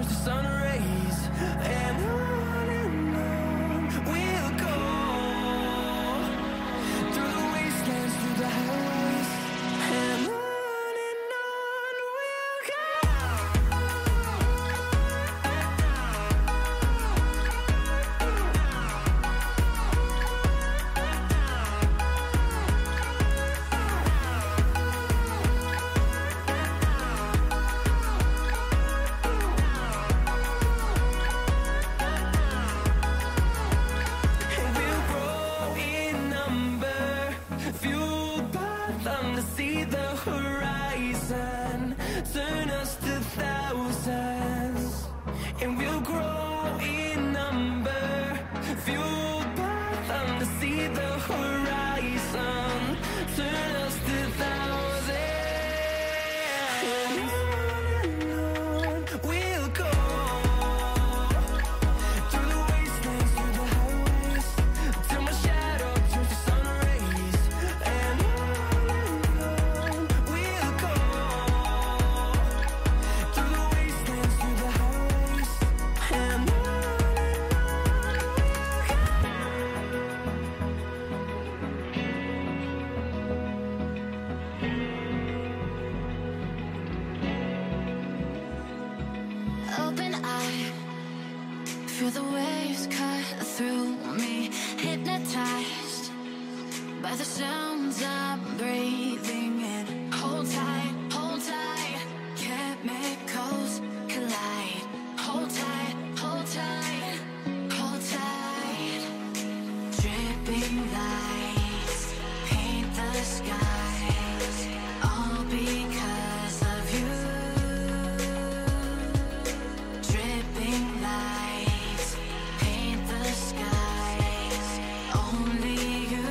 turns to sun rays, and on we'll go through the wastelands, through the highways, and on we'll go. See the horizon, turn us to thousands, and we'll grow in number, fueled by them to see the horizon, turn us to thousands, and on we'll go through the wastelands, through the highways, till my shadow turns to sun rays, and feel the waves cut through me, hypnotized by the sounds I'm breathing in. Hold tight, chemicals collide. Hold tight, hold tight, hold tight. Dripping lights paint the skies, all because of you. Dripping lights paint the skies, only you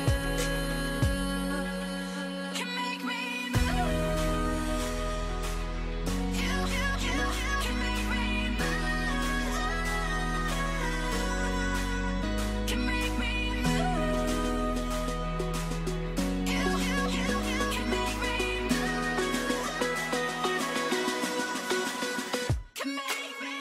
can make me move. You can make me move. Can make me move. You can make me move. Can make me.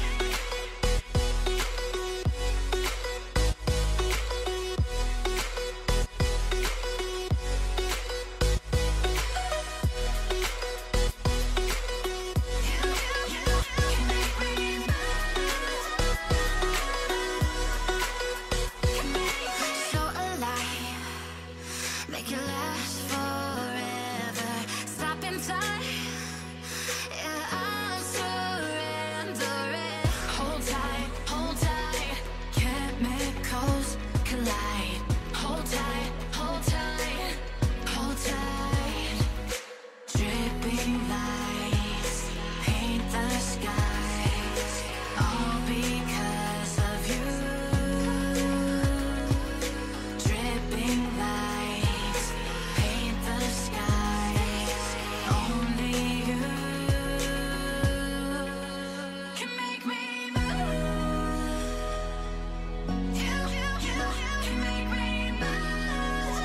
So alive, make it last forever. Stop in time, yeah, I'm surrendering. Hold tight, chemicals collide. Hold tight, hold tight, hold tight. Dripping lights paint the skies, all because of you. Dripping lights paint the skies, only you can make me move. You can make me move.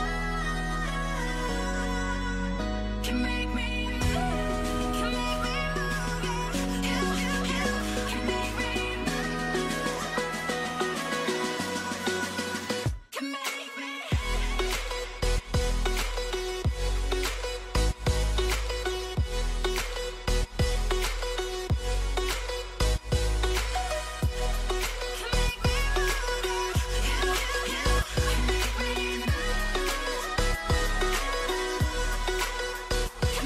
Can make me move. Can make me move. You can make me move. Can make me. Can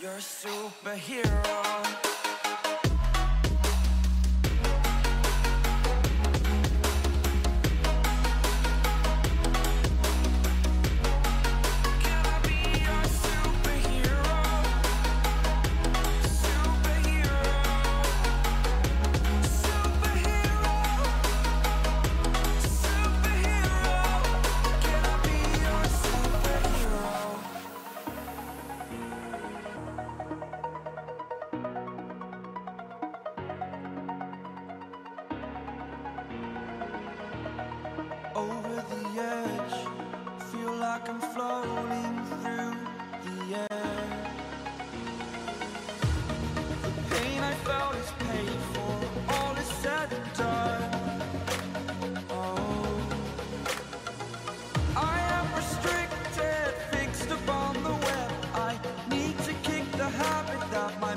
You're a superhero. Can I be your superhero? Superhero. Superhero. Superhero. Can I be your superhero? Over the edge, feel like I'm floating through the air. The pain I felt is paid for, all is said and done. Oh, I am restricted, fixed upon the web. I need to kick the habit that my